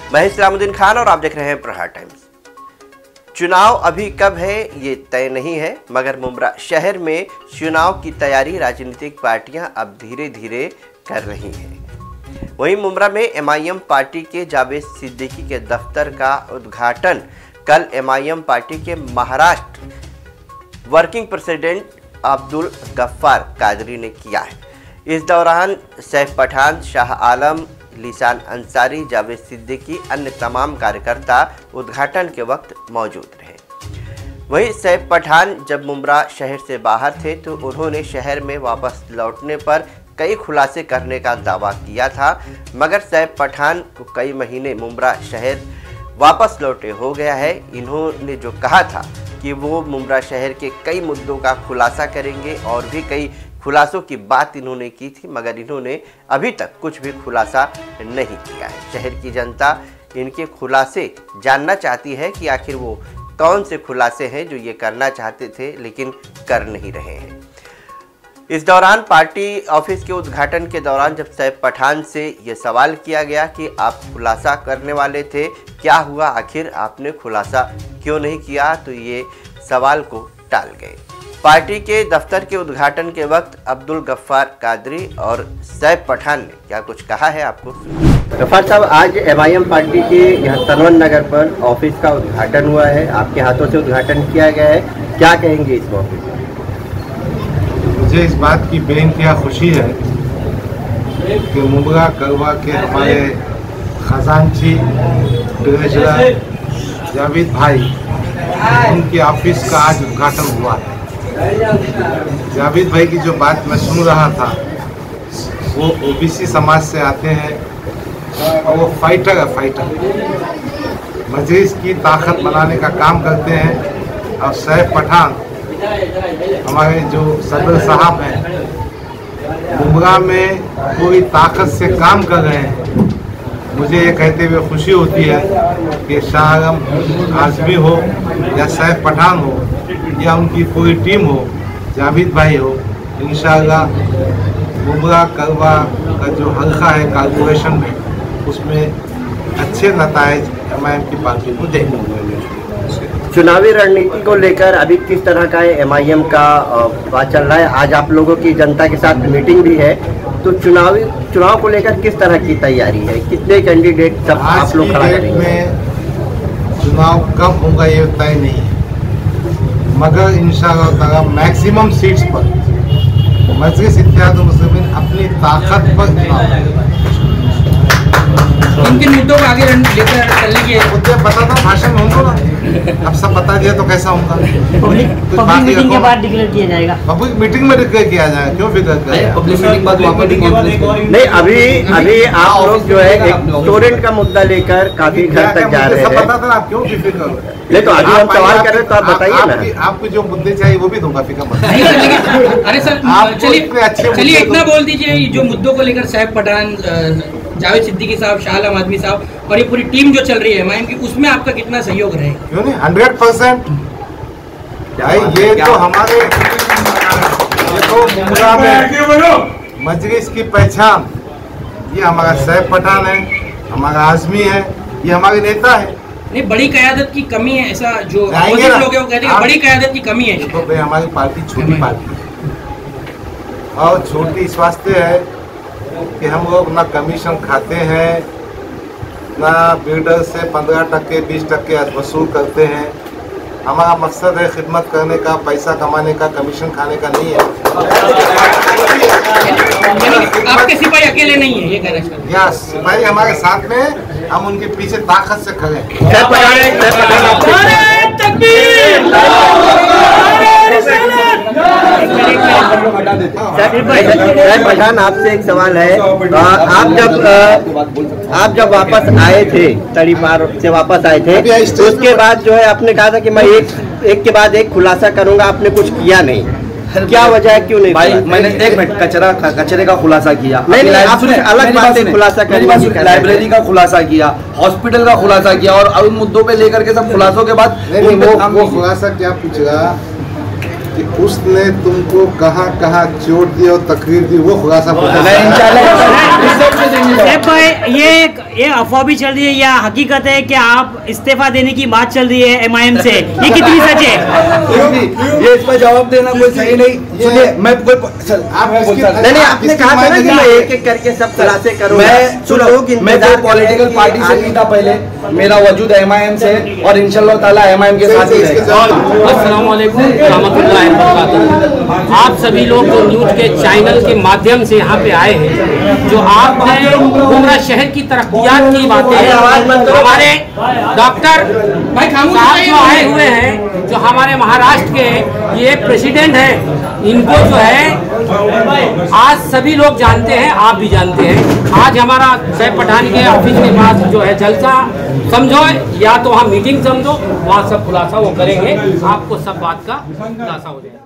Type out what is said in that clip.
मैं इस्लामुद्दीन खान और आप देख रहे हैं प्रहार टाइम्स। चुनाव अभी कब है ये तय नहीं है, मगर मुंब्रा शहर में चुनाव की तैयारी राजनीतिक पार्टियां अब धीरे धीरे कर रही हैं। वहीं मुंब्रा में एमआईएम पार्टी के जावेद सिद्दीकी के दफ्तर का उद्घाटन कल एमआईएम पार्टी के महाराष्ट्र वर्किंग प्रेसिडेंट अब्दुल गफ्फार कादरी ने किया है। इस दौरान सैफ पठान, शाह आलम, लिसान अंसारी, जावेद सिद्दीकी, अन्य तमाम कार्यकर्ता उद्घाटन के वक्त मौजूद रहे। वहीं सैफ पठान जब मुंब्रा शहर से बाहर थे तो उन्होंने शहर में वापस लौटने पर कई खुलासे करने का दावा किया था, मगर सैफ पठान को कई महीने मुंब्रा शहर वापस लौटे हो गया है। इन्होंने जो कहा था कि वो मुंब्रा शहर के कई मुद्दों का खुलासा करेंगे और भी कई खुलासों की बात इन्होंने की थी, मगर इन्होंने अभी तक कुछ भी खुलासा नहीं किया है। शहर की जनता इनके खुलासे जानना चाहती है कि आखिर वो कौन से खुलासे हैं जो ये करना चाहते थे लेकिन कर नहीं रहे हैं। इस दौरान पार्टी ऑफिस के उद्घाटन के दौरान जब सैफ पठान से ये सवाल किया गया कि आप खुलासा करने वाले थे, क्या हुआ, आखिर आपने खुलासा क्यों नहीं किया, तो ये सवाल को टाल गए। पार्टी के दफ्तर के उद्घाटन के वक्त अब्दुल गफ्फार कादरी और सैफ पठान ने क्या कुछ कहा है, आपको गफ्फार साहब, आज एमआईएम पार्टी के यहाँ तनवन नगर पर ऑफिस का उद्घाटन हुआ है, आपके हाथों से उद्घाटन किया गया है, क्या कहेंगे इस मौके पर? मुझे इस बात की बेइंतहा खुशी है कि मुंब्रा करवा के हमारे खजांची ट्रेजरर जावेद भाई, उनके ऑफिस का आज उद्घाटन हुआ है। जावेद भाई की जो बात मैं सुन रहा था, वो ओबीसी समाज से आते हैं और वो फाइटर है, फाइटर मजलिस की ताकत बनाने का काम करते हैं। और सैफ पठान हमारे जो सदर साहब हैं, मुंब्रा में पूरी ताकत से काम कर रहे हैं। मुझे ये कहते हुए खुशी होती है कि शाह आलम आजमी हो या सैफ पठान हो या उनकी पूरी टीम हो, जावेद भाई हो, इंशाअल्लाह मुंब्रा करवा का जो हल्का है कॉर्पोरेशन में, उसमें अच्छे नताइज एमआईएम की पार्टी को देंगे। चुनावी रणनीति को लेकर अभी किस तरह का एमआईएम का बात चल रहा है? आज आप लोगों की जनता के साथ मीटिंग भी है, तो चुनाव को लेकर किस तरह की तैयारी है? कितने कैंडिडेट सब आप लोग खड़ा करेंगे? चुनाव कब होगा ये तय नहीं है, मगर इंशाअल्लाह मैक्सिमम सीट्स पर मजलिस इत्तेहादुल मुस्लिमीन अपनी ताकत पर चुनाव किन मुद्दों को आगे लेकर चलने की मुद्दे पता था, भाषण में होंगे ना, अब सब बता दिया तो कैसा होगा? पब्लिक मीटिंग के बाद डिक्लेयर किया जाएगा। पब्लिक मीटिंग में डिक्लेयर किया जाएगा, क्यों फिक्र कर रहे हैं? पब्लिक मीटिंग बाद नहीं, अभी आप लोग जो है एक स्टूडेंट का मुद्दा लेकर काफी घर तक जा रहे हैं। सब पता था, आप क्यों फिक्र कर रहे हैं? नहीं तो अभी हम सवाल कर रहे हैं तो आप बताइए ना। आपको जो मुद्दे चाहिए वो भी दूंगा, फिक्र मत। अरे सर चलिए इतना बोल दीजिए, जो मुद्दों को लेकर सैफ पठान, जावेद सिद्दीकी साहब, शाह आलम आदमी साहब और ये पूरी टीम जो चल रही है एमआईएम की, उसमें आपका कितना सहयोग रहेगा? क्यों नहीं, 100%। ये तो हमारे मुंब्रा में मजलिस की पहचान, ये हमारा सैफ पठान है, हमारा आजमी है, ये हमारे नेता है। नहीं, बड़ी क़यादत की कमी है, ऐसा जो लोग हैं वो कहते हैं बड़ी क़यादत की कमी है। तो भाई हमारी पार्टी छोटी पार्टी है, और छोटी इस वास्ते है कि हम लोग ना कमीशन खाते हैं, ना बिल्डर से 15% 20% वसूल करते हैं। हमारा मकसद है खिदमत करने का, पैसा कमाने का, कमीशन खाने का नहीं है। आपके सिपाही अकेले नहीं है, ये कहना चाहते हैं? या सिपाही हमारे साथ में, हम उनके पीछे ताकत से खड़े हैं। पठान, आपसे एक सवाल है, आप जब वापस आए थे, तड़ी पार से वापस आए थे, तो उसके बाद जो है आपने कहा था कि मैं एक के बाद एक खुलासा करूंगा, आपने कुछ किया नहीं, क्या वजह है, क्यों नहीं? भाई मैंने एक मिनट कचरे का खुलासा किया, नहीं आपने अलग बात खुलासा किया, लाइब्रेरी का खुलासा किया, हॉस्पिटल का खुलासा किया, और उन मुद्दों पे लेकर के सब खुलासों के बाद वो खुलासा क्या पूछेगा कि उसने तुमको कहाँ कहाँ चोट दी और तकरीर दी, वो खुलासा भाई ये अफवाह भी चल रही है या हकीकत है कि आप इस्तीफा देने की बात चल रही है MIM से, ये कितनी सच है? ये इस पर जवाब देना कोई सही नहीं। सुनिए, मैं नहीं, आपने कहा था ना कि मैं एक एक करके सब खुलासे करूँ। मैं कोई पॉलिटिकल पार्टी से नहीं था पहले, मेरा वजूद MIM से और इंशाल्लाह ताला MIM के साथ ही रहेगा। अस्सलाम वालेकुम रहमतुल्लाहि व बरकातहू। आप सभी लोग जो न्यूज़ के चैनल के माध्यम से यहाँ पे आए हैं, जो आपने मुंब्रा शहर की तरक्कियात की बातें, हमारे डॉक्टर साहब जो आए हुए हैं, जो हमारे महाराष्ट्र के ये प्रेसिडेंट हैं, इनको जो है आज सभी लोग जानते हैं, आप भी जानते हैं। आज हमारा सैफ पठान के ऑफिस के पास जो है जलसा समझो या तो हम मीटिंग समझो, वहाँ सब खुलासा वो करेंगे, आपको सब बात का खुलासा हो जाएगा।